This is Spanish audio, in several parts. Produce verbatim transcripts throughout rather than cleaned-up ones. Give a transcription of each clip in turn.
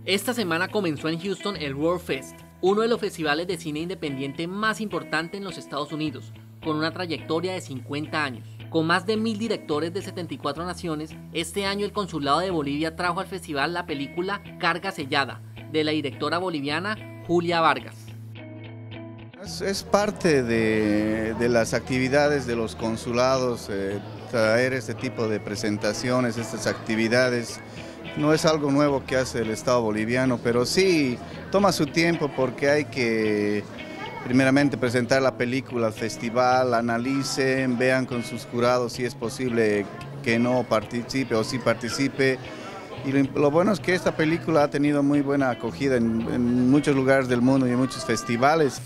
Esta semana comenzó en Houston el World Fest, uno de los festivales de cine independiente más importantes en los Estados Unidos, con una trayectoria de cincuenta años. Con más de mil directores de setenta y cuatro naciones, este año el Consulado de Bolivia trajo al festival la película Carga Sellada, de la directora boliviana Julia Vargas. Es, es parte de, de las actividades de los consulados, eh, traer este tipo de presentaciones, estas actividades. No es algo nuevo que hace el Estado boliviano, pero sí toma su tiempo porque hay que primeramente presentar la película al festival, analicen, vean con sus jurados si es posible que no participe o si participe. Y lo, lo bueno es que esta película ha tenido muy buena acogida en, en muchos lugares del mundo y en muchos festivales.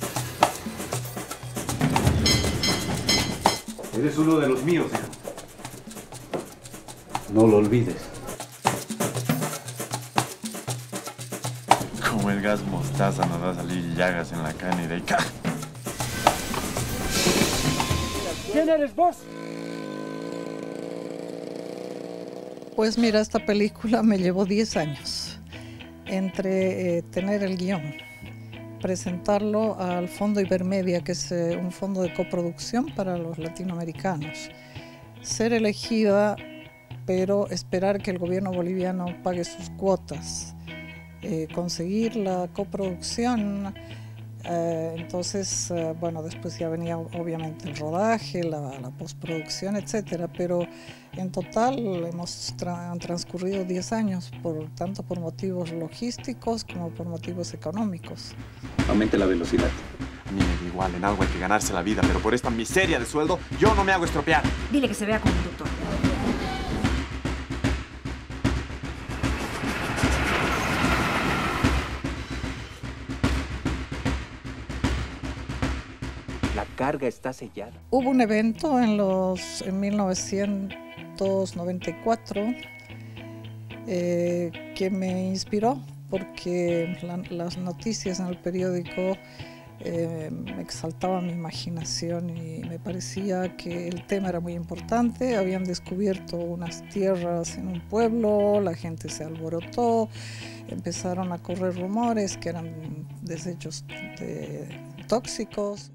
Eres uno de los míos, hijo. No lo olvides. Como el gas mostaza nos va a salir llagas en la carne y de ahí... ¿Quién eres vos? Pues mira, esta película me llevó diez años entre eh, tener el guión, presentarlo al Fondo Ibermedia, que es eh, un fondo de coproducción para los latinoamericanos, ser elegida, pero esperar que el gobierno boliviano pague sus cuotas, eh, conseguir la coproducción. Eh, entonces, eh, bueno, después ya venía obviamente el rodaje, la, la postproducción, etcétera, pero en total hemos tra han transcurrido diez años, por, tanto por motivos logísticos como por motivos económicos. Aumente la velocidad. A mí me da igual, en algo hay que ganarse la vida, pero por esta miseria de sueldo, yo no me hago estropear. Dile que se vea con un doctor. La carga está sellada. Hubo un evento en, los, en mil novecientos noventa y cuatro eh, que me inspiró porque la, las noticias en el periódico eh, me exaltaban mi imaginación y me parecía que el tema era muy importante. Habían descubierto unas tierras en un pueblo, la gente se alborotó, empezaron a correr rumores que eran desechos de, tóxicos.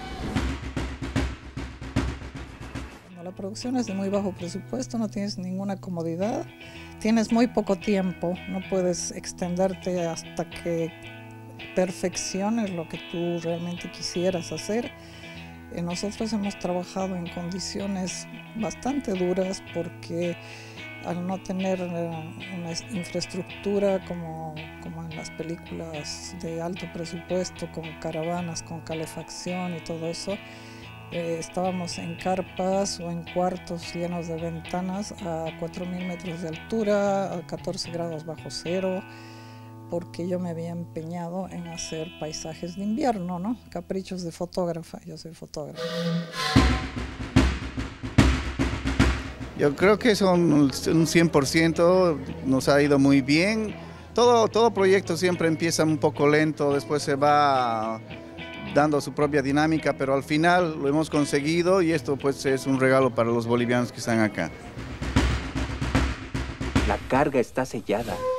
La producción es de muy bajo presupuesto, no tienes ninguna comodidad, tienes muy poco tiempo, no puedes extenderte hasta que perfecciones lo que tú realmente quisieras hacer. Eh, nosotros hemos trabajado en condiciones bastante duras porque al no tener uh, una infraestructura como, como en las películas de alto presupuesto, con caravanas, con calefacción y todo eso, Eh, estábamos en carpas o en cuartos llenos de ventanas a cuatro mil metros de altura, a catorce grados bajo cero, porque yo me había empeñado en hacer paisajes de invierno, ¿no? Caprichos de fotógrafa, yo soy fotógrafa. Yo creo que son un cien por ciento, nos ha ido muy bien. Todo, todo proyecto siempre empieza un poco lento, después se va dando su propia dinámica, pero al final lo hemos conseguido y esto pues es un regalo para los bolivianos que están acá. La carga está sellada.